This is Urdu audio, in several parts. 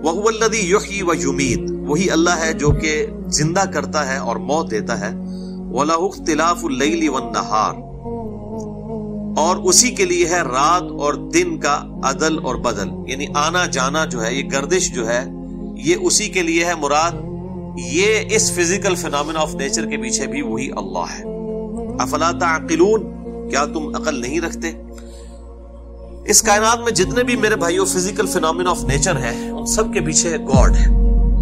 وَهُوَ الَّذِي يُحْيِي وَيُمِيتُ، وہی اللہ ہے جو کہ زندہ کرتا ہے اور موت دیتا ہے. وَلَهُ اخْتِلَافُ اللَّيْلِ وَالنَّهَارِ، اور اسی کے لیے ہے رات اور دن کا عدل اور بدل، یعنی آنا جانا جو ہے، یہ گردش جو ہے، یہ اسی کے لیے ہے. مراد یہ اس فزیکل فینامنا آف نیچر کے پیچھے بھی وہی اللہ ہے. افلا تعقلون، کیا تم عقل نہیں رکھتے؟ اس کائنات میں جتنے بھی میرے بھائیوں فزیکل فینامنا آف نیچر ہیں، ان سب کے پیچھے گاڈ ہے.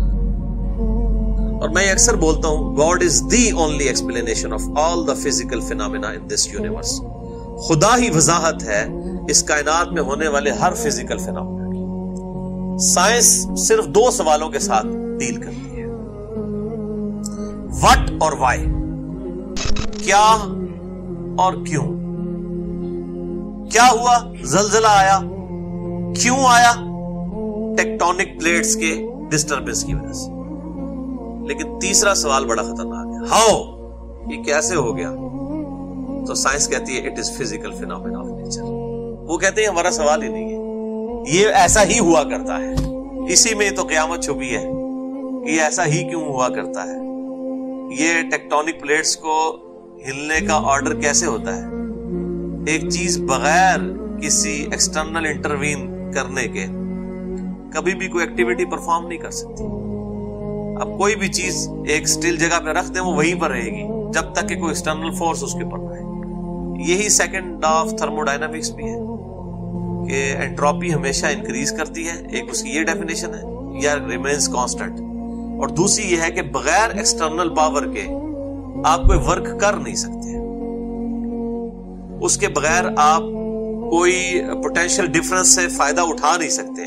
اور میں اکثر بولتا ہوں God is the only explanation of all the physical phenomena in this universe. خدا ہی وضاحت ہے اس کائنات میں ہونے والے ہر فزیکل فینامنا کی. سائنس صرف دو سوالوں کے ساتھ ڈیل کرتی ہے، وٹ اور وائی، کیا اور کیوں. کیا ہوا؟ زلزلہ آیا. کیوں آیا؟ ٹیکٹونک پلیٹس کے ڈسٹربنس کی وجہ سے. لیکن تیسرا سوال بڑا خطرناک ہے، ہاؤ، یہ کیسے ہو گیا؟ تو سائنس کہتی ہے it is physical phenomena of nature. وہ کہتے ہیں ہمارا سوال ہی نہیں ہے، یہ ایسا ہی ہوا کرتا ہے. اسی میں تو قیامت چھپی ہے کہ یہ ایسا ہی کیوں ہوا کرتا ہے. یہ ٹیکٹونک پلیٹس کو ہلنے کا آرڈر کیسے ہوتا ہے؟ ایک چیز بغیر کسی ایکسٹرنل انٹروین کرنے کے کبھی بھی کوئی ایکٹیویٹی پرفارم نہیں کر سکتی. اب کوئی بھی چیز ایک سٹل جگہ پہ رکھ دیں وہ وہیں پر رہے گی جب تک کہ کوئی ایکسٹرنل فورس اس کے اوپر نہ آئے. یہی سیکنڈ لا آف تھرموڈائنامکس بھی ہے کہ انٹروپی ہمیشہ انکریز کرتی ہے، ایک اس کی یہ ڈیفینیشن ہے، یا ریمینز کانسٹنٹ. اور دوسری یہ ہے کہ بغیر ایکسٹرنل پاور کے آپ کوئی ورک کر نہیں سکتے، اس کے بغیر آپ کوئی پوٹینشیل ڈفرنس سے فائدہ اٹھا نہیں سکتے.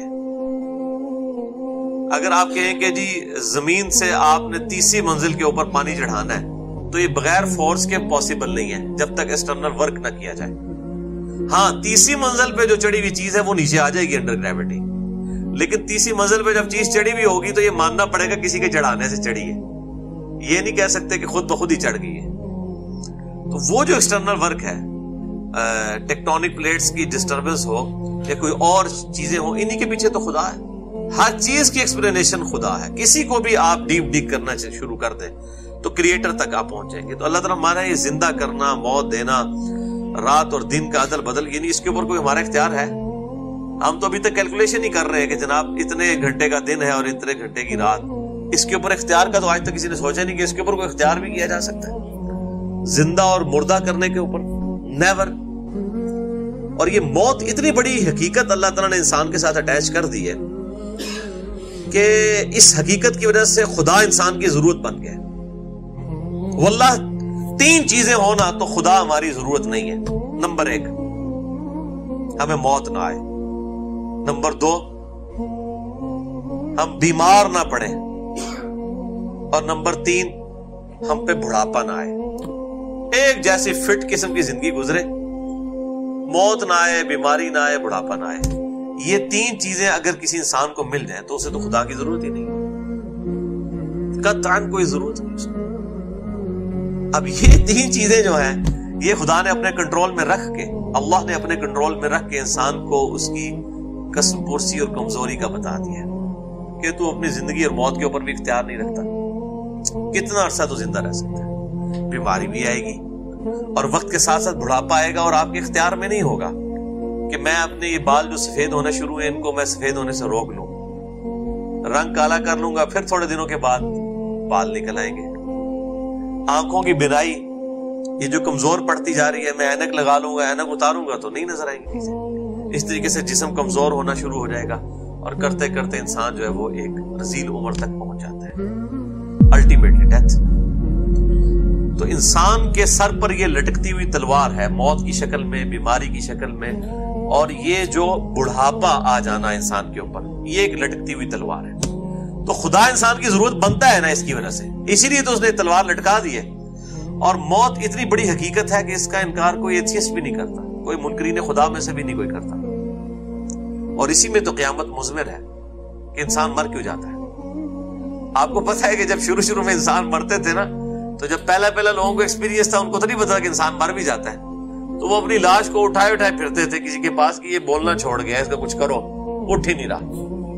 اگر آپ کہیں کہ جی زمین سے آپ نے 30ویں منزل کے اوپر پانی چڑھانا ہے تو یہ بغیر فورس کے پاسبل نہیں ہے جب تک ایکسٹرنل ورک نہ کیا جائے. ہاں 30ویں منزل پہ جو چڑھی ہوئی چیز ہے وہ نیچے آ جائے گی انڈر گریوٹی، لیکن 30ویں منزل پہ جب چیز چڑھی ہوئی ہوگی تو یہ ماننا پڑے گا کسی کے چڑھانے سے چڑھی ہے، یہ نہیں کہہ سکتے کہ خود بخود ہی چڑھ گئی ہے. تو وہ جو ایکسٹرنل ورک ہے، ٹیکٹونک پلیٹس کی ڈسٹربنس ہو یا کوئی اور چیزیں ہوں، انہی کے پیچھے تو خدا ہے. ہر چیز کی ایکسپلینیشن خدا ہے. کسی کو بھی آپ ڈیپ ڈیگ کرنا شروع کر دیں تو کریٹر تک آپ پہنچ جائیں گے. تو اللہ تعالیٰ ہمارا یہ زندہ کرنا، موت دینا، رات اور دن کا عدل بدل، یعنی اس کے اوپر کوئی ہمارا اختیار ہے؟ ہم تو ابھی تک کیلکولیشن ہی کر رہے ہیں کہ جناب اتنے گھنٹے کا دن ہے اور اتنے گھنٹے کی رات. اس کے اوپر اختیار کا تو آج تک کسی نے سوچا نہیں کہ اس کے اوپر کوئی اختیار بھی کیا جا سکتا ہے. زندہ اور مردہ کرنے کے اوپر نیور. اور یہ موت اتنی بڑی حقیقت اللہ تعالیٰ نے انسان کے ساتھ اٹیچ کر دی ہے کہ اس حقیقت کی وجہ سے خدا انسان کی ضرورت بن گیا. واللہ 3 چیزیں ہونا تو خدا ہماری ضرورت نہیں ہے. نمبر 1 ہمیں موت نہ آئے. نمبر 2 ہم بیمار نہ پڑے. اور نمبر 3 ہم پہ بڑھاپا نہ آئے. ایک جیسی فٹ قسم کی زندگی گزرے، موت نہ آئے، بیماری نہ آئے، بڑھاپا نہ آئے. یہ 3 چیزیں اگر کسی انسان کو مل جائیں تو اسے تو خدا کی ضرورت ہی نہیں، قطعاً کوئی ضرورت نہیں اس کو. اب یہ 3 چیزیں جو ہیں یہ خدا نے اپنے کنٹرول میں رکھ کے، اللہ نے اپنے کنٹرول میں رکھ کے انسان کو اس کی کسب پرسی اور کمزوری کا بتا دیا کہ تو اپنی زندگی اور موت کے اوپر بھی اختیار نہیں رکھتا. کتنا عرصہ تو زندہ رہ سکتا ہے؟ بیماری بھی آئے گی اور وقت کے ساتھ ساتھ بڑھاپا آئے گا اور آپ کے اختیار میں نہیں ہوگا کہ میں اپنے یہ بال جو سفید ہونے شروع ہیں ان کو میں سفید ہونے سے روک لوں، رنگ کالا کر لوں گا، پھر تھوڑے دنوں کے بعد بال نکل آئیں گے. آنکھوں کی بینائی یہ جو کمزور پڑتی جا رہی ہے، میں اینک لگا لوں گا، اینک اتاروں گا تو نہیں نظر آئیں گی چیزیں. اس طریقے سے جسم کمزور ہونا شروع ہو جائے گا اور کرتے کرتے انسان جو ہے وہ ایک رذیل عمر تک پہنچ جاتا ہے، الٹیمیٹلی ڈیتھ. تو انسان کے سر پر یہ لٹکتی ہوئی تلوار ہے، موت کی شکل میں، بیماری کی شکل میں، اور یہ جو بڑھاپا آ جانا انسان کے اوپر، یہ ایک لٹکتی ہوئی تلوار ہے. تو خدا انسان کی ضرورت بنتا ہے نا اس کی وجہ سے، اسی لیے تو اس نے تلوار لٹکا دی ہے. اور موت اتنی بڑی حقیقت ہے کہ اس کا انکار کوئی ایتھیسٹ بھی نہیں کرتا، کوئی منکرین خدا میں سے بھی نہیں کوئی کرتا. اور اسی میں تو قیامت مضمر ہے کہ انسان مر کیوں جاتا ہے. آپ کو پتہ ہے کہ جب شروع میں انسان مرتے تھے نا، تو جب پہلا لوگوں کو ایکسپیرینس تھا، ان کو تو نہیں پتا کہ انسان مر بھی جاتا ہے، تو وہ اپنی لاش کو اٹھائے پھرتے تھے کسی کے پاس کہ یہ بولنا چھوڑ گیا، اس کا کچھ کرو، اٹھ ہی نہیں رہا.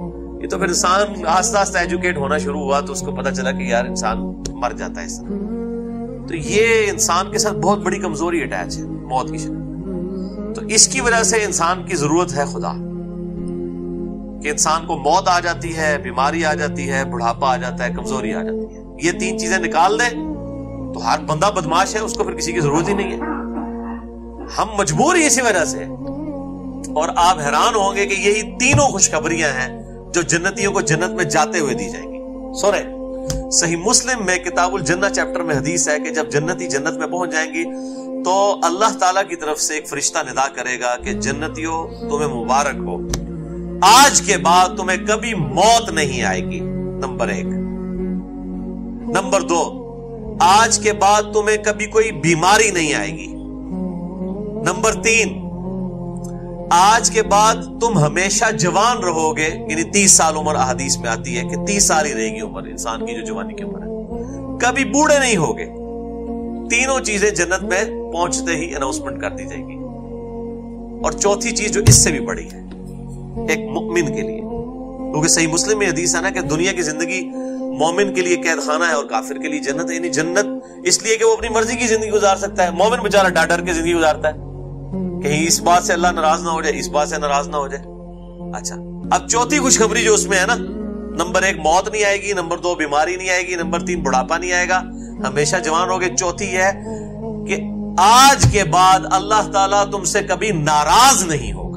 یہ تو پھر انسان آہستہ آہستہ ایجوکیٹ ہونا شروع ہوا تو اس کو پتا چلا کہ یار انسان مر جاتا ہے اس طرح. تو یہ انسان کے ساتھ بہت بڑی کمزوری اٹیچ ہے موت کی شکل. تو اس کی وجہ سے انسان کی ضرورت ہے خدا، کہ انسان کو موت آ جاتی ہے، بیماری آ جاتی ہے، بڑھاپا آ جاتا ہے، کمزوری آ جاتی ہے. یہ تین چیزیں نکال دیں تو ہر بندہ بدماش ہے، اس کو پھر کسی کی ضرورت ہی نہیں ہے. ہم مجبور ہی اسی وجہ سے. اور آپ حیران ہوں گے کہ یہی تینوں خوشخبریاں ہیں جو جنتیوں کو جنت میں جاتے ہوئے دی جائیں گی. سنیں، صحیح مسلم میں کتاب الجنہ چیپٹر میں حدیث ہے کہ جب جنتی جنت میں پہنچ جائیں گی تو اللہ تعالیٰ کی طرف سے ایک فرشتہ ندا کرے گا کہ جنتیوں تمہیں مبارک ہو، آج کے بعد تمہیں کبھی موت نہیں آئے گی. نمبر 1. نمبر 2، آج کے بعد تمہیں کبھی کوئی بیماری نہیں آئے گی. نمبر 3، آج کے بعد تم ہمیشہ جوان رہو گے، یعنی 30 سال عمر احادیث میں آتی ہے کہ 30 سال ہی رہے گی عمر انسان کی جو جوانی کی عمر ہے، کبھی بوڑھے نہیں ہوگے. تینوں چیزیں جنت میں پہنچتے ہی اناؤنسمنٹ کر دی جائے گی. اور چوتھی چیز جو اس سے بھی بڑی ہے ایک مومن کے لیے، کیونکہ صحیح مسلم میں حدیث ہے نا کہ دنیا کی زندگی مومن کے لیے قید خانہ ہے اور کافر کے لیے جنت ہے. یعنی جنت اس لیے کہ وہ اپنی مرضی کی زندگی گزار سکتا ہے. مومن بیچارہ ڈر ڈر کے زندگی گزارتا ہے، کہیں اس بات سے اللہ ناراض نہ ہو جائے، اس بات سے ناراض نہ ہو جائے. اچھا، اب چوتھی خوشخبری جو اس میں ہے نا، نمبر 1 موت نہیں آئے گی، نمبر 2 بیماری نہیں آئے گی، نمبر 3 بڑھاپا نہیں آئے گا، ہمیشہ جوان ہوگے. چوتھی ہے کہ آج کے بعد اللہ تعالیٰ تم سے کبھی ناراض نہیں ہوگا.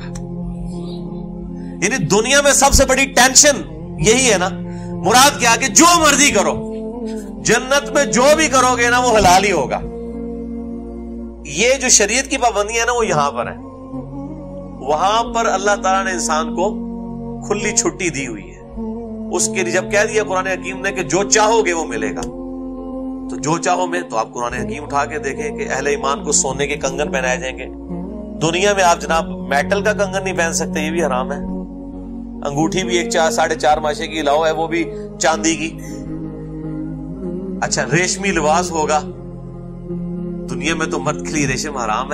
یعنی دنیا میں سب سے بڑی ٹینشن یہی ہے نا، مراد کیا کہ جو مرضی کرو، جنت میں جو بھی کرو گے نا وہ حلال ہی ہوگا. یہ جو شریعت کی پابندی ہے نا وہ یہاں پر ہے. وہاں پر اللہ تعالیٰ نے انسان کو کھلی چھٹی دی ہوئی ہے. اس کے لیے جب کہہ دیا قرآن حکیم نے کہ جو چاہو گے وہ ملے گا، تو جو چاہو میں تو آپ قرآن حکیم اٹھا کے دیکھیں کہ اہل ایمان کو سونے کے کنگن پہنائے جائیں گے. دنیا میں آپ جناب میٹل کا کنگن نہیں پہن سکتے، یہ بھی حرام ہے. انگوٹھی بھی 4.5 ماشے کی لاؤ ہے، وہ بھی چاندی کی. اچھا، ریشمی لباس ہوگا. دنیا میں تو مرد کے لیے ریشم حرام ہے.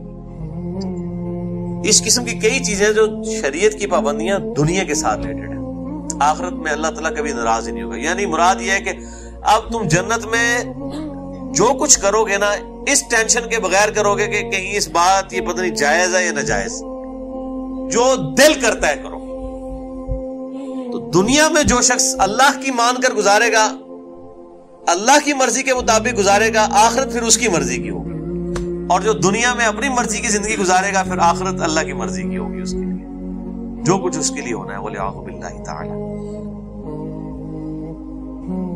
اس قسم کی کئی چیزیں جو شریعت کی پابندیاں دنیا کے ساتھ ریلیٹڈ ہیں. آخرت میں اللہ تعالیٰ کبھی ناراض ہی نہیں ہوگا. یعنی مراد یہ ہے کہ اب تم جنت میں جو کچھ کرو گے نا اس ٹینشن کے بغیر کرو گے کہ کہیں اس بات یہ پتہ نہیں جائز ہے یا ناجائز، جو دل کرتا ہے کرو. تو دنیا میں جو شخص اللہ کی مان کر گزارے گا، اللہ کی مرضی کے مطابق گزارے گا، آخرت پھر اس کی مرضی کی ہوگی. اور جو دنیا میں اپنی مرضی کی زندگی گزارے گا پھر آخرت اللہ کی مرضی کی ہوگی. اس کے لیے جو کچھ اس کے لیے ہونا ہے. وَلِعَاذُ بِاللَّهِ تَعَالَى.